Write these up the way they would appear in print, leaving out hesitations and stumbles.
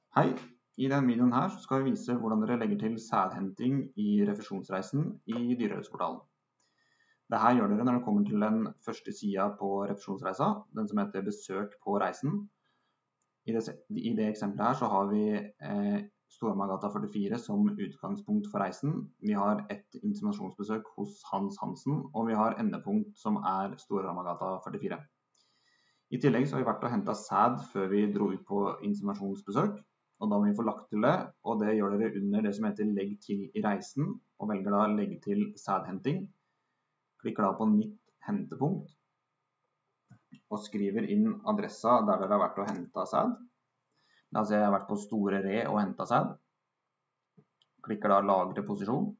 Hei, i denne videoen her skal vi vise hvordan dere legger til sædhenting i refusjonsreisen i Dyrehelseportalen. Dette gjør dere når dere kommer til den første siden på refusjonsreisa, den som heter besøk på reisen. I det eksempelet her så har vi Storhamar-gata 44 som utgangspunkt for reisen. Vi har et inseminasjonsbesøk hos Hans Hansen, og vi har endepunkt som er Storhamar-gata 44. I tillegg så har vi vært og hentet sæd før vi dro ut på inseminasjonsbesøk. Og da må vi få lagt til det, og det gjør dere under det som heter legg til i reisen, og velger da legg til sædhenting. Klikker da på nytt hentepunkt, og skriver inn adressa der dere har vært og hentet sæd. La oss si jeg har vært på Store Re og hentet sæd. Klikker da lagre posisjon.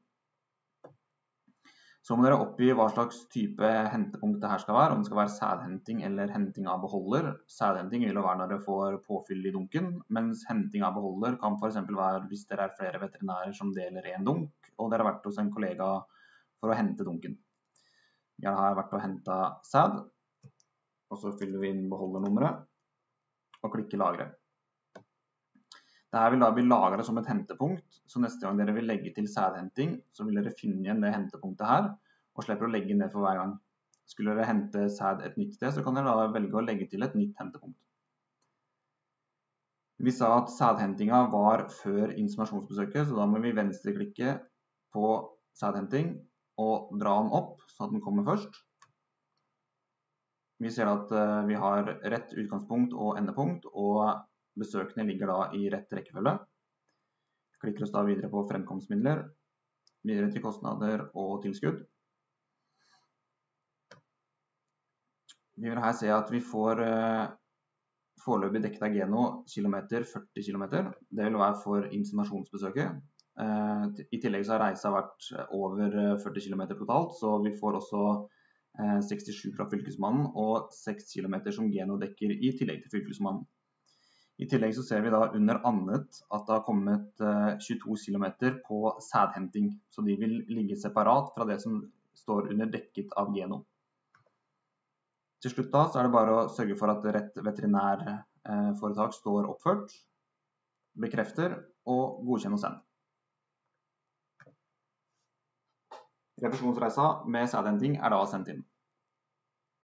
Så må dere oppgi hva slags type hentepunkt det her skal være, om det skal være sædhenting eller henting av beholder. Sædhenting vil jo være når dere får påfyll i dunken, mens henting av beholder kan for eksempel være hvis dere er flere veterinærer som deler en dunk, og dere har vært hos en kollega for å hente dunken. Jeg har vært og hentet sæd, og så fyller vi inn beholdernummeret, og klikker lagre. Dette vil da bli lagret som et hentepunkt, så neste gang dere vil legge til sædhenting, så vil dere finne igjen det hentepunktet her, og slipper å legge inn det for hver gang. Skulle dere hente sæd et nytt sted, så kan dere da velge å legge til et nytt hentepunkt. Vi sa at sædhentinga var før inseminasjonsbesøket, så da må vi venstreklikke på sædhenting og dra den opp, så at den kommer først. Vi ser at vi har rett utgangspunkt og endepunkt, og besøkene ligger da i rett rekkefølge. Klikker oss da videre på fremkomstmidler, videre til kostnader og tilskudd. Vi vil her se at vi får foreløpig dekket av Geno kilometer 40 kilometer. Det vil være for inseminasjonsbesøket. I tillegg så har reisa vært over 40 kilometer totalt, så vi får også 67 fra fylkesmannen og 6 kilometer som Geno dekker i tillegg til fylkesmannen. I tillegg så ser vi da under annet at det har kommet 22 kilometer på sædhenting, så de vil ligge separat fra det som står under dekket av Geno. Til slutt da så er det bare å sørge for at rett veterinærforetak står oppført, bekrefter og godkjenner og sender. Refusjonsreisa med sædhenting er da sendt inn.